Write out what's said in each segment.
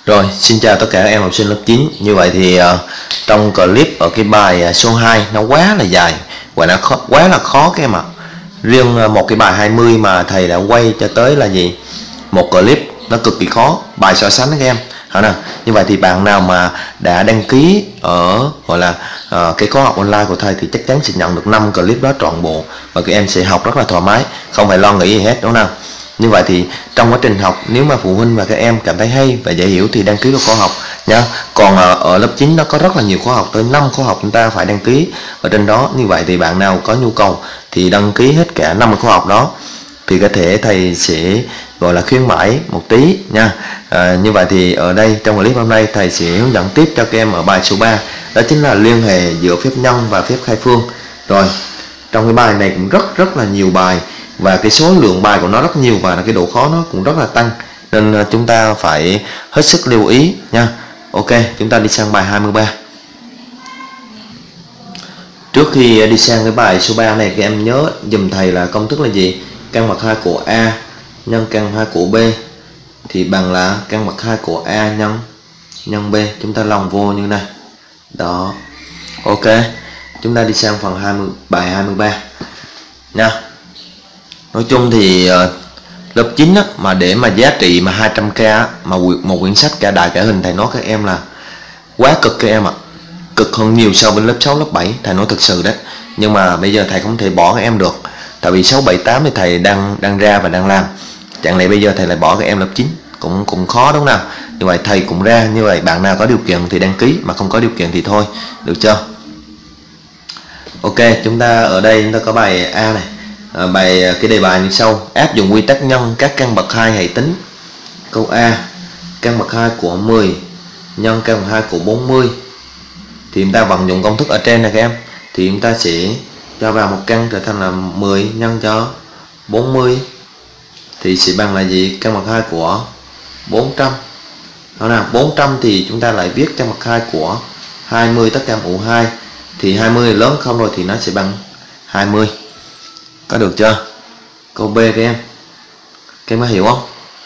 Rồi, xin chào tất cả các em học sinh lớp 9. Như vậy thì trong clip ở cái bài số 2 nó quá là dài và nó quá là khó các em ạ. Riêng một cái bài 20 mà thầy đã quay cho tới là gì? Một clip nó cực kỳ khó, bài so sánh các em. Nào. Như vậy thì bạn nào mà đã đăng ký ở gọi là cái khóa học online của thầy thì chắc chắn sẽ nhận được 5 clip đó trọn bộ và các em sẽ học rất là thoải mái, không phải lo nghĩ gì hết, đúng không nào? Như vậy thì trong quá trình học, nếu mà phụ huynh và các em cảm thấy hay và dễ hiểu thì đăng ký vào khóa học nha. Còn ở lớp 9 nó có rất là nhiều khóa học, tới 5 khóa học chúng ta phải đăng ký ở trên đó. Như vậy thì bạn nào có nhu cầu thì đăng ký hết cả 5 khóa học đó thì có thể thầy sẽ gọi là khuyến mãi một tí nha. Như vậy thì ở đây trong clip hôm nay thầy sẽ hướng dẫn tiếp cho các em ở bài số 3, đó chính là liên hệ giữa phép nhân và phép khai phương. Rồi, trong cái bài này cũng rất là nhiều bài và cái số lượng bài của nó rất nhiều và cái độ khó nó cũng rất là tăng, nên chúng ta phải hết sức lưu ý nha. Ok, chúng ta đi sang bài 23. Trước khi đi sang cái bài số 3 này, các em nhớ dùm thầy là công thức là gì? Căn bậc 2 của A nhân căn 2 của B thì bằng là căn bậc 2 của A nhân B. Chúng ta lòng vô như này. Đó. Ok. Chúng ta đi sang phần bài 23 nha. Nói chung thì lớp 9 á, mà để mà giá trị mà 200k á, mà một quyển sách cả đại cả hình, thầy nói các em là quá cực các em ạ. Cực hơn nhiều so với lớp 6, lớp 7, thầy nói thực sự đấy. Nhưng mà bây giờ thầy không thể bỏ các em được. Tại vì 6, 7, 8 thì thầy đang ra và đang làm. Chẳng lẽ bây giờ thầy lại bỏ các em lớp 9 cũng khó, đúng không nào? Như vậy thầy cũng ra, như vậy bạn nào có điều kiện thì đăng ký, mà không có điều kiện thì thôi, được chưa? Ok, chúng ta ở đây chúng ta có bài A này. Cái đề bài như sau: áp dụng quy tắc nhân các căn bậc 2 hãy tính. Câu A, căn bậc 2 của 10 nhân căn bậc 2 của 40 thì chúng ta vận dụng công thức ở trên này các em, thì chúng ta sẽ cho vào một căn trở thành là 10 nhân cho 40 thì sẽ bằng là gì? Căn bậc 2 của 400. Đó nào, 400 thì chúng ta lại viết căn bậc 2 của 20 tất cả mũ 2 thì 20 lớn không rồi thì nó sẽ bằng 20. Có được chưa? Câu B các em có hiểu không?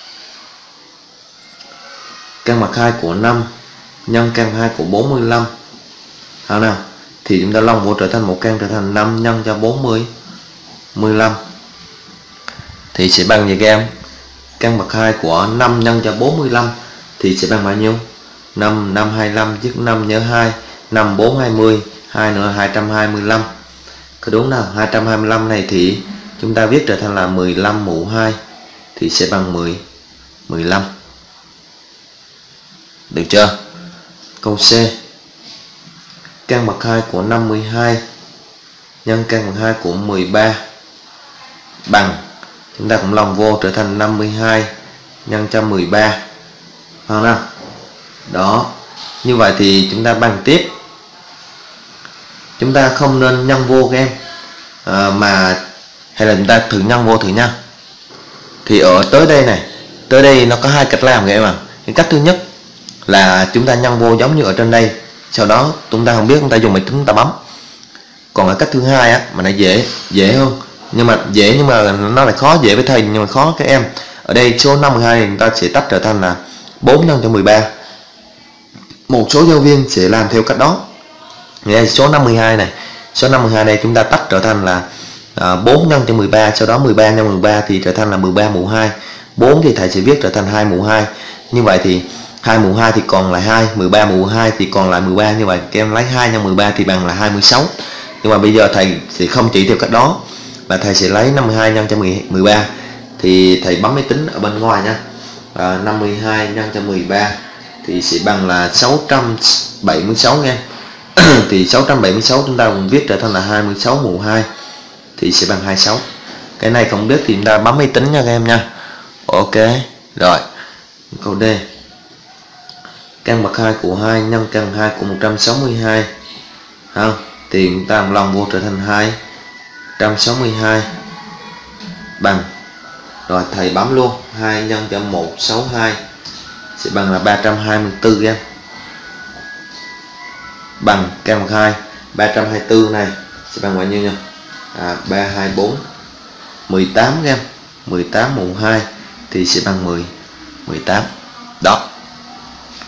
Căn bậc 2 của 5 nhân căn 2 của 45. How nào? Thì chúng ta long vô trở thành một căn, trở thành 5 nhân cho 40 15 thì sẽ bằng gì các em? Căn bậc 2 của 5 nhân cho 45 thì sẽ bằng bao nhiêu? 5 5 25 chứ 5 nhớ 2, 5 4 20, 2 nữa 225. Có đúng nào? 225 này thì chúng ta viết trở thành là 15 mũ 2 thì sẽ bằng 15. Được chưa? Câu C, căn bậc 2 của 52 nhân căn bậc 2 của 13 bằng, chúng ta cũng lòng vô trở thành 52 nhân cho 13. Không nào? Đó. Như vậy thì chúng ta bằng tiếp. Chúng ta không nên nhân vô các em, mà hay là chúng ta thử nhân vô thử nha. Thì ở tới đây này, tới đây nó có hai cách làm các em ạ. Cái cách thứ nhất là chúng ta nhân vô giống như ở trên đây, sau đó chúng ta không biết, chúng ta dùng máy tính chúng ta bấm. Còn cái cách thứ hai á, mà nó dễ hơn, nhưng mà nó lại khó, dễ với thầy nhưng mà khó các em. Ở đây số 52 này chúng ta sẽ tách trở thành là 4 nhân cho 13. Một số giáo viên sẽ làm theo cách đó. Đây, số 52 này, số 52 này chúng ta tách trở thành là 4 nhân cho 13, sau đó 13 nhân 13 thì trở thành là 13 mũ 2. 4 thì thầy sẽ viết trở thành 2 mũ 2. Như vậy thì 2 mũ 2 thì còn lại 2, 13 mũ 2 thì còn lại 13. Như vậy các em lấy 2 nhân 13 thì bằng là 26. Nhưng mà bây giờ thầy sẽ không chỉ theo cách đó, mà thầy sẽ lấy 52 nhân cho 13 thì thầy bấm máy tính ở bên ngoài nha. 52 nhân cho 13 thì sẽ bằng là 676 nha. Thì 676 chúng ta cũng viết trở thành là 26 mũ 2 thì sẽ bằng 26. Cái này không biết thì chúng ta bấm máy tính nha các em nha. Ok. Rồi. Câu D, căn bậc 2 của 2 nhân căn 2 của 162. Không? Thì chúng ta lòng vô trở thành 262 bằng, rồi thầy bấm luôn 2 nhân cho 162 sẽ bằng là 324 em. Bằng căn bậc 2 324 này sẽ bằng bao nhiêu nhỉ? 324 18 em. 18 mũ 2 thì sẽ bằng 18. Đó.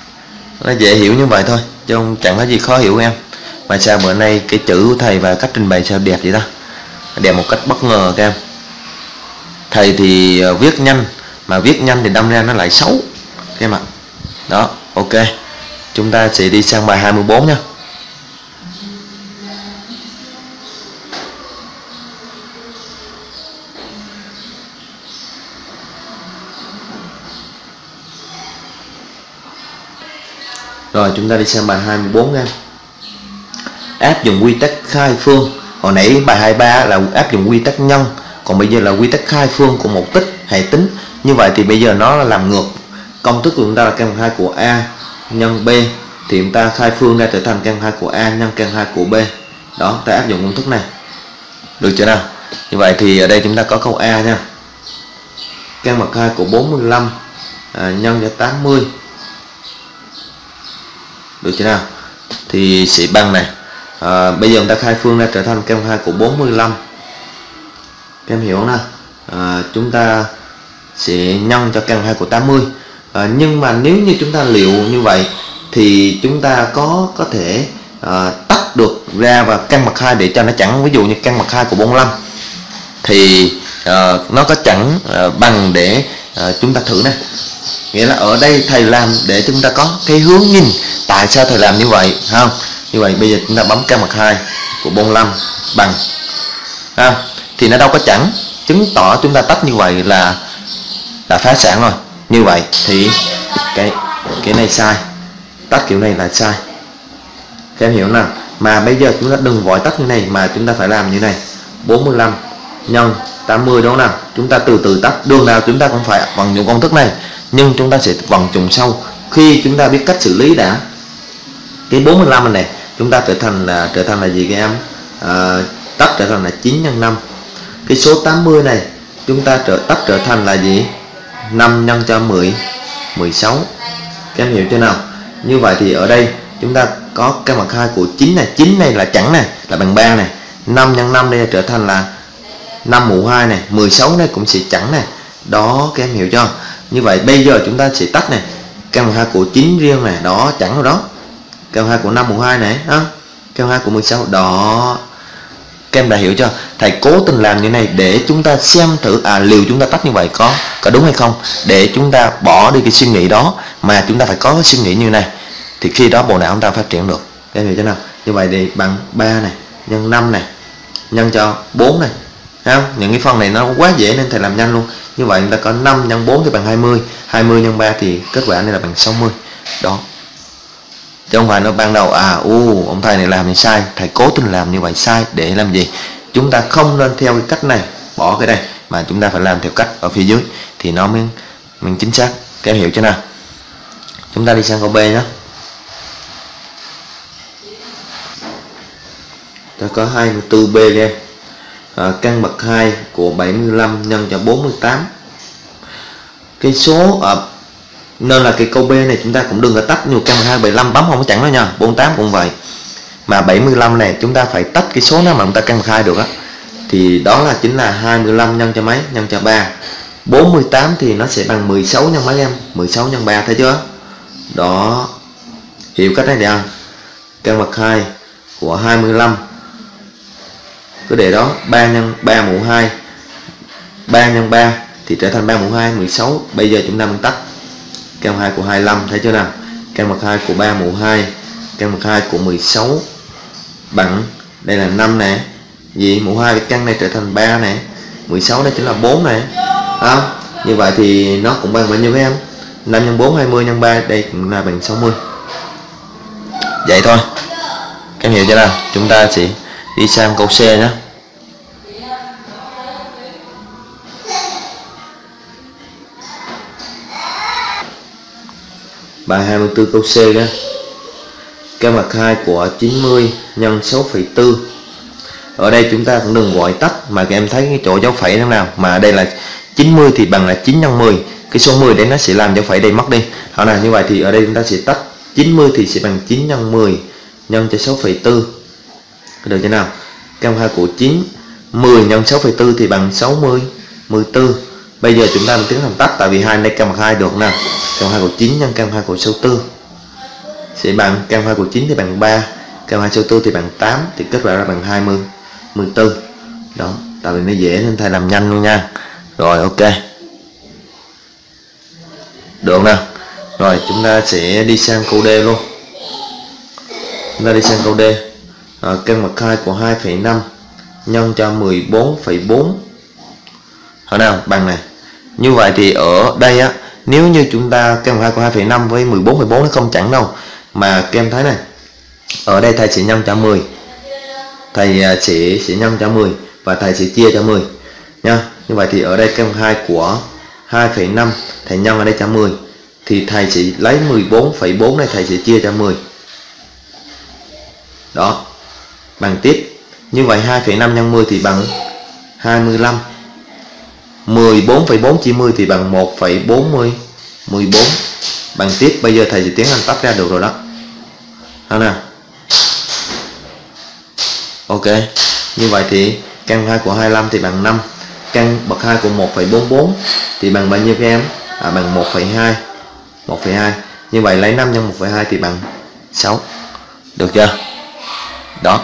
Nó dễ hiểu như vậy thôi, chứ không chẳng có gì khó hiểu em. Mà sao bữa nay cái chữ của thầy và cách trình bày sao đẹp vậy ta? Đẹp một cách bất ngờ các em. Thầy thì viết nhanh, mà viết nhanh thì đâm ra nó lại xấu các em ạ. Đó, ok. Chúng ta sẽ đi sang bài 24 nha. Rồi chúng ta đi sang bài 24 nha. Áp dụng quy tắc khai phương. Hồi nãy bài 23 là áp dụng quy tắc nhân, còn bây giờ là quy tắc khai phương của một tích hệ tính. Như vậy thì bây giờ nó là làm ngược. Công thức của chúng ta là căn 2 của A nhân B, thì chúng ta khai phương ra trở thành căn 2 của A nhân căn 2 của B. Đó, ta áp dụng công thức này. Được chưa nào? Như vậy thì ở đây chúng ta có câu A nha. Căn bậc 2 của 45 nhân cho 80. Được chưa nào? Thì sẽ bằng này. Bây giờ chúng ta khai phương ra trở thành căn 2 của 45. Các em hiểu không nào? Chúng ta sẽ nhân cho căn 2 của 80. Nhưng mà nếu như chúng ta liệu như vậy thì chúng ta có thể tách được ra và căn bậc 2 để cho nó chẳng. Ví dụ như căn bậc 2 của 45 thì nó có chẳng bằng để chúng ta thử này. Nghĩa là ở đây thầy làm để chúng ta có cái hướng nhìn tại sao thầy làm như vậy, không? Như vậy bây giờ chúng ta bấm căn bậc 2 của 45 bằng thì nó đâu có chẳng, chứng tỏ chúng ta tách như vậy là phá sản rồi. Như vậy thì cái này sai, tách kiểu này là sai. Các em hiểu nào? Mà bây giờ chúng ta đừng vội tách như này, mà chúng ta phải làm như này. 45 nhân 80 đúng không nào? Chúng ta từ từ tách, đường nào chúng ta cũng phải vận dụng công thức này, nhưng chúng ta sẽ vận dụng sau khi chúng ta biết cách xử lý đã. Cái 45 này chúng ta trở thành là gì các em? Tách trở thành là 9 nhân 5. Cái số 80 này chúng ta tách trở thành là gì? 5 nhân cho 16. Các em hiểu chưa nào? Như vậy thì ở đây chúng ta có căn bậc 2 của 9 này. 9 này là chẵn này, là bằng 3 này. 5 nhân 5 đây trở thành là 5 mũ 2 này. 16 này cũng sẽ chẵn này. Đó, các em hiểu chưa? Như vậy bây giờ chúng ta sẽ tách này. Căn bậc 2 của 9 riêng này. Đó, chẵn rồi đó. Căn bậc 2 của 5 mũ 2 này. Đó. Căn bậc 2 của 16. Đó. Các em đã hiểu chưa? Thầy cố tình làm như này để chúng ta xem thử liệu chúng ta tách như vậy có đúng hay không, để chúng ta bỏ đi cái suy nghĩ đó, mà chúng ta phải có cái suy nghĩ như này, thì khi đó bộ não chúng ta phát triển được. Các em hiểu chưa nào? Như vậy thì bằng 3 này nhân 5 này nhân cho 4 này. Thấy không? Những cái phần này nó quá dễ nên thầy làm nhanh luôn. Như vậy chúng ta có 5 nhân 4 thì bằng 20, 20 nhân 3 thì kết quả này là bằng 60. Đó. Chứ không phải nó ban đầu ông thầy này làm thì sai. Thầy cố tình làm như vậy sai để làm gì? Chúng ta không nên theo cái cách này, bỏ cái đây, mà chúng ta phải làm theo cách ở phía dưới thì nó mới chính xác. Các em hiểu chưa nào? Chúng ta đi sang câu B nhé. Ta có 24B em. Căn bậc 2 của 75 nhân cho 48. Cái số nên là cái câu B này chúng ta cũng đừng có tách nhiều. Căn bậc 2 75 bấm không có chẳng đâu nha. 48 cũng vậy. Mà 75 này chúng ta phải tách cái số nào mà chúng ta căn bậc 2 được á. Thì đó chính là 25 nhân cho mấy? Nhân cho 3. 48 thì nó sẽ bằng 16 nhân mấy em? 16 nhân 3, thấy chưa? Đó. Hiểu cách này được không? Căn bậc 2 của 25. Cứ để đó, 3 nhân 3 mũ 2. 3 nhân 3 thì trở thành 3 mũ 2, 16. Bây giờ chúng ta muốn tách căn bậc 2 của 25, thấy chưa nào? Căn bậc 2 của 3 mũ 2, căn bậc 2 của 16 bằng, đây là 5 nè. Gì? Mũ 2 cái căn này trở thành 3 nè. 16 đây chính là 4 nè. Như vậy thì nó cũng bằng bao nhiêu các em? 5 nhân 4, 20 nhân 3, đây cũng là bằng 60. Vậy thôi. Các em hiểu chưa nào? Chúng ta sẽ đi sang câu C nhé. Bài 24 câu C nhé. Căn bậc 2 của 90 nhân 6,4. Ở đây chúng ta cũng đừng gọi tách, mà các em thấy cái chỗ dấu phẩy thế nào. Mà đây là 90 thì bằng là 9 nhân 10. Cái số 10 đấy nó sẽ làm dấu phẩy đây mất đi. Đó là như vậy thì ở đây chúng ta sẽ tách 90 thì sẽ bằng 9 nhân 10 nhân cho 6,4. Được chưa nào? Căn bậc 2 của 9 10 nhân 6,4 thì bằng 60 14. Bây giờ chúng ta tiến hành tách, tại vì hai đây căn bậc 2 được nè. Căn bậc 2 của 9 nhân căn bậc 2 của 64. sẽ bằng căn 2 của 9 thì bằng 3, căn 2 số 4 thì bằng 8, thì kết quả ra bằng 24. Đó, tại vì nó dễ nên thầy làm nhanh luôn nha. Rồi ok, được nào. Rồi chúng ta sẽ đi sang câu D luôn. Chúng ta đi sang câu D. Căn bậc 2 của 2,5 nhân cho 14,4 hồi nào bằng này. Như vậy thì ở đây á, nếu như chúng ta căn bậc 2 của 2,5 với 14,4 nó không chẳng đâu, mà các em thấy này, ở đây thầy sẽ nhân cho 10, thầy sẽ nhân cho 10 và thầy sẽ chia cho 10 nha. Như vậy thì ở đây căn bậc 2 của 2,5 thầy nhân ở đây cho 10, thì thầy sẽ lấy 14,4 này thầy sẽ chia cho 10. Đó, bằng tiếp. Như vậy 2,5 nhân 10 thì bằng 25. 14,4 chia 10 thì bằng 1,14. Bằng tiếp. Bây giờ thầy sẽ tiến hành tách ra được rồi đó. Đó nào. Ok. Như vậy thì căn 2 của 25 thì bằng 5. Căn bậc 2 của 1,44 thì bằng bao nhiêu các em? Bằng 1,2. 1,2. Như vậy lấy 5 nhân 1,2 thì bằng 6. Được chưa? Đó.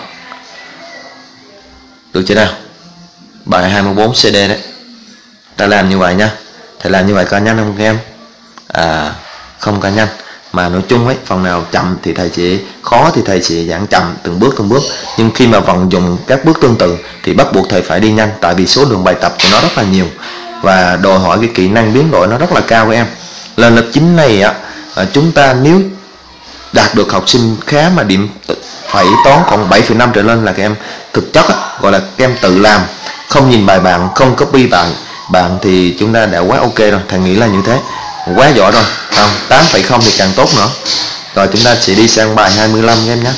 Được chưa nào? Bài 24 CD đấy. Ta làm như vậy nha. Thầy làm như vậy có nhanh không các em? Không có nhanh. Mà nói chung ấy, phần nào chậm thì thầy sẽ khó thì thầy sẽ giảng chậm từng bước. Nhưng khi mà vận dụng các bước tương tự thì bắt buộc thầy phải đi nhanh, tại vì số lượng bài tập của nó rất là nhiều và đòi hỏi cái kỹ năng biến đổi nó rất là cao các em. Lần lớp 9 này á, chúng ta nếu đạt được học sinh khá mà điểm phải toán còn 7,5 trở lên là các em thực chất á, gọi là các em tự làm, không nhìn bài bạn, không copy bạn thì chúng ta đã quá ok rồi. Thầy nghĩ là như thế, quá giỏi rồi. 8,0 thì càng tốt nữa. Rồi chúng ta sẽ đi sang bài 25 các em nhé.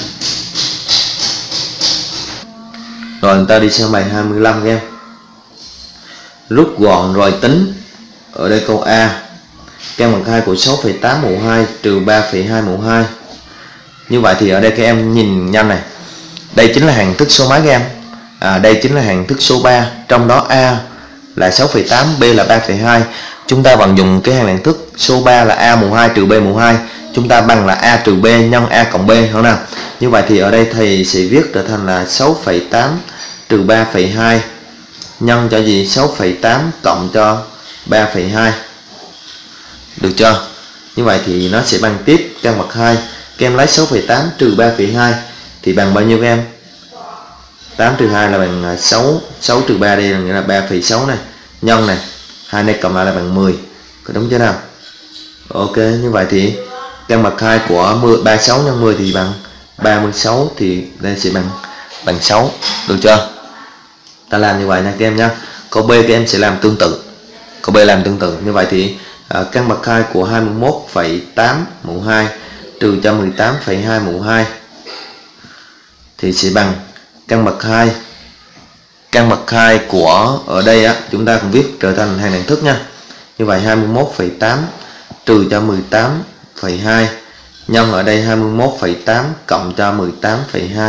Rồi chúng ta đi sang bài 25 các em. Rút gọn rồi tính. Ở đây câu A, căn bậc 2 của 6,8 mũ 2 trừ 3,2 mũ 2. Như vậy thì ở đây các em nhìn nhanh này, đây chính là hằng thức số mấy các em? Đây chính là hằng thức số 3, trong đó A là 6,8, B là 3,2. Chúng ta vận dụng cái hằng thức số 3 là A mũ 2 trừ B mũ 2, chúng ta bằng là A trừ B nhân A cộng B, không nào? Như vậy thì ở đây thầy sẽ viết trở thành là 6,8 trừ 3,2 nhân cho gì? 6,8 cộng cho 3,2. Được chưa? Như vậy thì nó sẽ bằng tiếp căn bậc 2. Các em lấy 6,8 trừ 3,2 thì bằng bao nhiêu các em? 8 trừ 2 là bằng 6, 6 trừ 3 đây là nghĩa là 3,6 này, nhân này, 2 này cộng lại là bằng 10. Có đúng chưa nào? Ok, như vậy thì căn bậc 2 của 36 nhân 10 thì bằng 36, thì đây sẽ bằng 6. Được chưa? Ta làm như vậy nha các em nhé. Câu B các em sẽ làm tương tự. Câu B làm tương tự. Như vậy thì căn bậc 2 của 21,8 mũ 2 trừ cho 18,2 mũ 2 thì sẽ bằng căn bậc 2. Căn bậc 2 của ở đây á, chúng ta cũng viết trở thành hàng đẳng thức nha. Như vậy 21,8 trừ cho 18,2 nhân ở đây 21,8 cộng cho 18,2.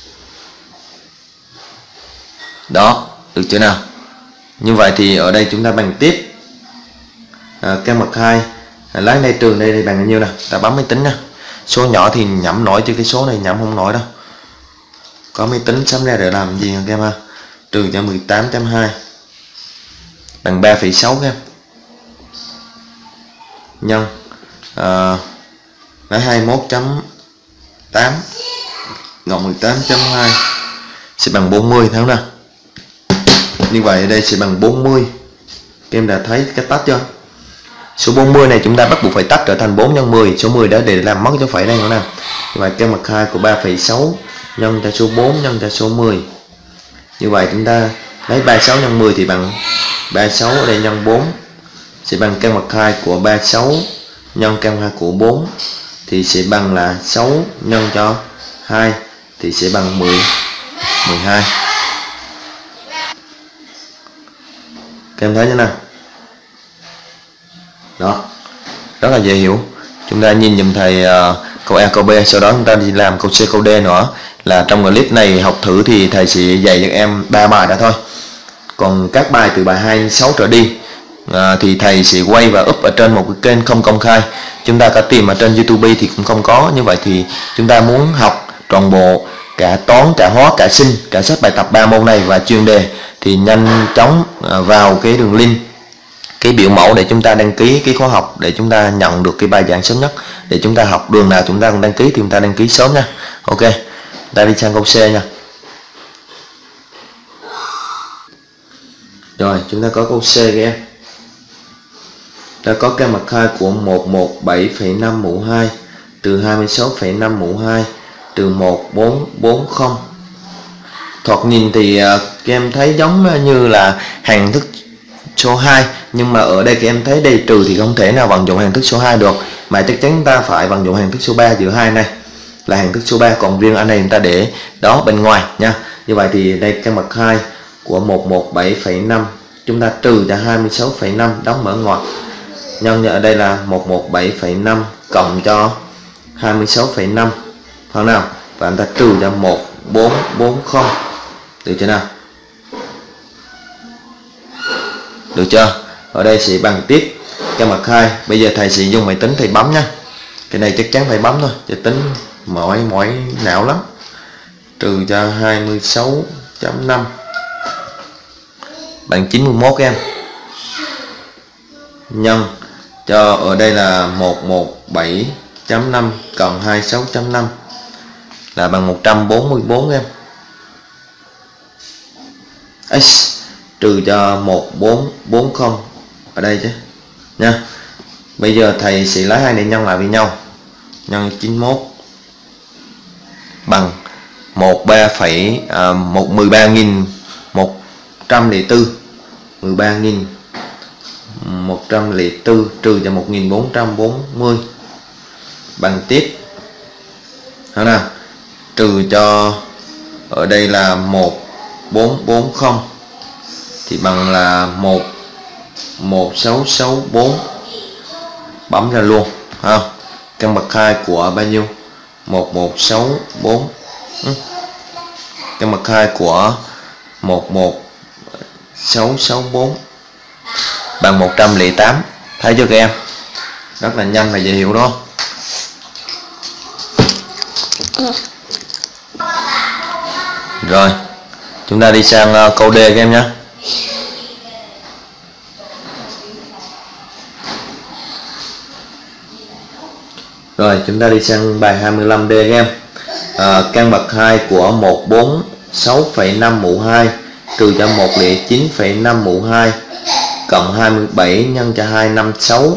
Đó, được chưa nào? Như vậy thì ở đây chúng ta bằng tiếp căn bậc 2, lấy này trường đây thì bằng bao nhiêu nào? Ta bấm máy tính nha. Số nhỏ thì nhẩm nổi chứ cái số này nhẩm không nổi đâu. Có máy tính sắm ra để làm gì các em ha? Trừ cho 18,2 bằng 3,6 các em. Nhân lấy 21,8 cộng 18,2 sẽ bằng 40 thấy không nào? Như vậy ở đây sẽ bằng 40. Các em đã thấy cách tách chưa? Số 40 này chúng ta bắt buộc phải tách trở thành 4 nhân 10. Số 10 đó để làm mất dấu phẩy đây nữa nè. Như vậy căn bậc 2 của 3,6 nhân cho số 4 nhân cho số 10. Như vậy chúng ta lấy 36 nhân 10 thì bằng 36 ở đây nhân 4 sẽ bằng căn bậc 2 của 36 nhân căn 2 của 4 thì sẽ bằng là 6 nhân cho 2 thì sẽ bằng 12. Các em thấy như nào? Đó, rất là dễ hiểu. Chúng ta nhìn dùm thầy câu A câu B, sau đó chúng ta đi làm câu C câu D nữa. Là trong clip này học thử thì thầy sẽ dạy cho em 3 bài đã thôi. Còn các bài từ bài 26 trở đi thì thầy sẽ quay và up ở trên một cái kênh không công khai. Chúng ta có tìm ở trên YouTube thì cũng không có. Như vậy thì chúng ta muốn học toàn bộ cả toán, cả hóa, cả sinh, cả sách bài tập 3 môn này và chuyên đề thì nhanh chóng vào cái đường link, cái biểu mẫu để chúng ta đăng ký cái khóa học, để chúng ta nhận được cái bài giảng sớm nhất, để chúng ta học đường nào chúng ta đăng ký thì chúng ta đăng ký sớm nha. Ok, ta đi sang câu C nha. Rồi chúng ta có câu C các em. Ta có căn bậc 2 của 117,5 mũ 2 từ 26,5 mũ 2 từ 1440. Thoạt nhìn thì các em thấy giống như là hàng thức số 2, nhưng mà ở đây các em thấy đây trừ thì không thể nào vận dụng hàng thức số 2 được, mà chắc chắn ta phải vận dụng hàng thức số 3 giữa hai này là hàng thức số 3, còn riêng anh này chúng ta để đó bên ngoài nha. Như vậy thì đây căn bậc 2 của 117,5 chúng ta trừ ra 26,5 đóng mở ngoặc, nhân ở đây là 117,5 cộng cho 26,5 phần nào, và chúng ta trừ ra 1440, được chưa nào? Được chưa? Ở đây sẽ bằng tiếp căn bậc 2. Bây giờ thầy sẽ dùng máy tính thầy bấm nha. Cái này chắc chắn phải bấm thôi, chứ tính mỏi não lắm. Trừ cho 26.5 bằng 91 em. Nhân cho ở đây là 117.5 cộng 26.5 là bằng 144 em. X trừ cho 1440 ở đây chứ nha. Bây giờ thầy sẽ lấy hai này nhân lại với nhau, nhân 91 bằng 13.104 13.104 trừ cho 1440 bằng tiếp thế nào, trừ cho ở đây là 1440 thì bằng là 1664, bấm ra luôn ha. Căn bậc 2 của bao nhiêu? 1164. Căn bậc 2 của 11664 bằng 108. Thấy chưa các em? Rất là nhanh và dễ hiểu đó. Rồi chúng ta đi sang câu D các em nhé. Rồi chúng ta đi sang bài 25D các em. Căn bậc 2 của 146,5 mũ 2 trừ cho 109,5 mũ 2 cộng 27 nhân cho 256.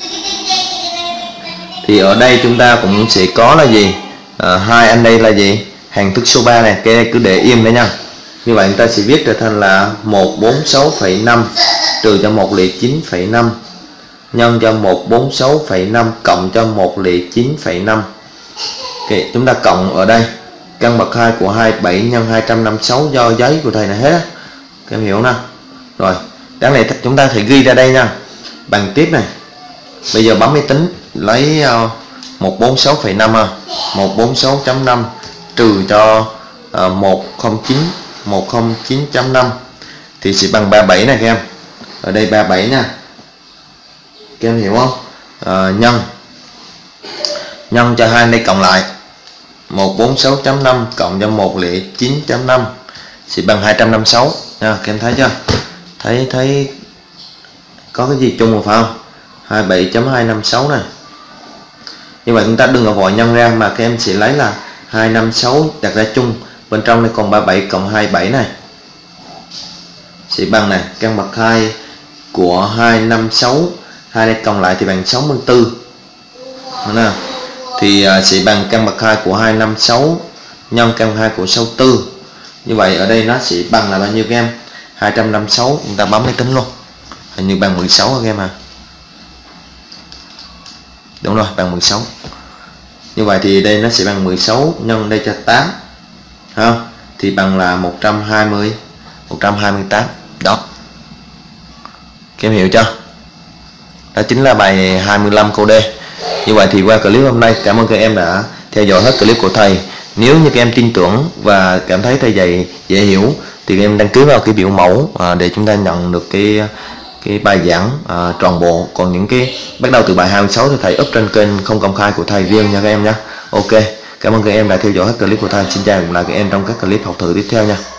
Thì ở đây chúng ta cũng sẽ có là gì? Hai anh đây là gì? Hàng thức số 3 này, cái này cứ để im đấy nha. Như vậy chúng ta sẽ viết trở thành là 146,5 trừ cho 109,5 nhân cho 146,5 cộng cho 109,5. Ok, chúng ta cộng ở đây căn bậc 2 của 27 nhân 256 do giấy của thầy này hết. Các em hiểu nào? Rồi, cái này chúng ta phải ghi ra đây nha. Bằng tiếp này. Bây giờ bấm máy tính lấy 146,5 146.5 trừ cho 109.5 thì sẽ bằng 37 này các em. Ở đây 37 nha. Các em hiểu không? Nhân cho hai đây cộng lại 146.5 cộng cho 109.5 sẽ bằng 256 nha. Các em thấy chưa? Thấy có cái gì chung rồi phải không? 27.256 này. Như vậy chúng ta đừng có vội nhân ra, mà các em sẽ lấy là 256 đặt ra chung, bên trong này còn 37 cộng 27 này sẽ bằng này căn bậc 2 của 256, hai này cộng lại thì bằng 64. Đúng không? Thì sẽ bằng căn bậc 2 của 256 nhân căn bậc 2 của 64. Như vậy ở đây nó sẽ bằng là bao nhiêu các em? 256. Chúng ta bấm máy tính luôn. Hình như bằng 16 các em à. Đúng rồi, bằng 16. Như vậy thì đây nó sẽ bằng 16 nhân đây cho 8 ha, thì bằng là 128 đó. Các em hiểu chưa? Đó chính là bài 25 câu D. Như vậy thì qua clip hôm nay, cảm ơn các em đã theo dõi hết clip của thầy. Nếu như các em tin tưởng và cảm thấy thầy dạy dễ hiểu thì các em đăng ký vào cái biểu mẫu để chúng ta nhận được cái bài giảng trọn bộ. Còn những cái bắt đầu từ bài 26 thì thầy up trên kênh không công khai của thầy riêng nha các em nhé. Ok, cảm ơn các em đã theo dõi hết clip của thầy. Xin chào và hẹn gặp lại các em trong các clip học thử tiếp theo nha.